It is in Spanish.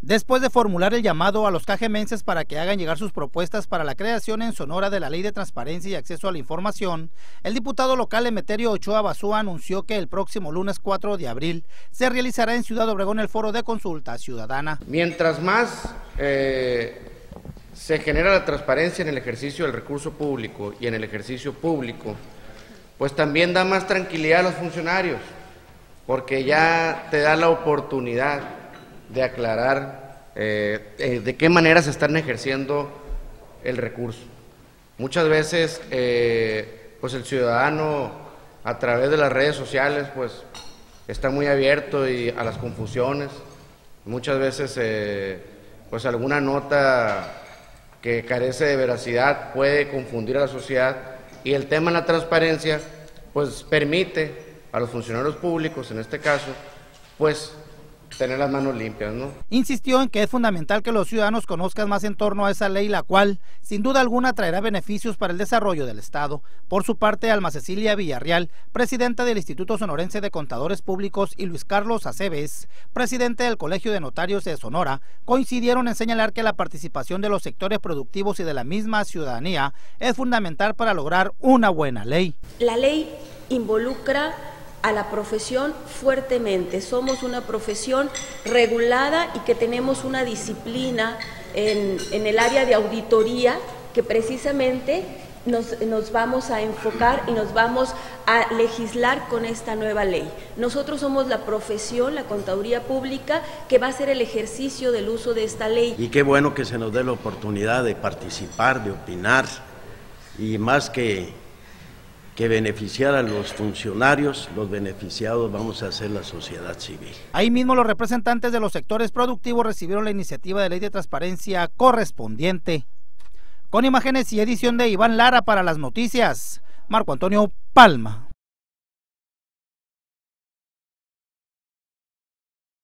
Después de formular el llamado a los cajemenses para que hagan llegar sus propuestas para la creación en Sonora de la Ley de Transparencia y Acceso a la Información, el diputado local Emeterio Ochoa Bazúa anunció que el próximo lunes 4 de abril se realizará en Ciudad Obregón el foro de consulta ciudadana. Mientras más se genera la transparencia en el ejercicio del recurso público y en el ejercicio público, pues también da más tranquilidad a los funcionarios, porque ya te da la oportunidad de aclarar de qué manera se están ejerciendo el recurso. Muchas veces pues el ciudadano a través de las redes sociales pues está muy abierto a las confusiones. Muchas veces pues alguna nota que carece de veracidad puede confundir a la sociedad, y el tema de la transparencia pues permite a los funcionarios públicos, en este caso, pues tener las manos limpias, ¿no? Insistió en que es fundamental que los ciudadanos conozcan más en torno a esa ley, la cual, sin duda alguna, traerá beneficios para el desarrollo del Estado. Por su parte, Alma Cecilia Villarreal, presidenta del Instituto Sonorense de Contadores Públicos, y Luis Carlos Aceves, presidente del Colegio de Notarios de Sonora, coincidieron en señalar que la participación de los sectores productivos y de la misma ciudadanía es fundamental para lograr una buena ley. La ley involucra a la profesión fuertemente. Somos una profesión regulada y que tenemos una disciplina en el área de auditoría que precisamente nos vamos a enfocar y nos vamos a legislar con esta nueva ley. Nosotros somos la profesión, la contaduría pública, que va a hacer el ejercicio del uso de esta ley. Y qué bueno que se nos dé la oportunidad de participar, de opinar, y más que beneficiar a los funcionarios, los beneficiados vamos a hacer la sociedad civil. Ahí mismo los representantes de los sectores productivos recibieron la iniciativa de ley de transparencia correspondiente. Con imágenes y edición de Iván Lara para las noticias, Marco Antonio Palma.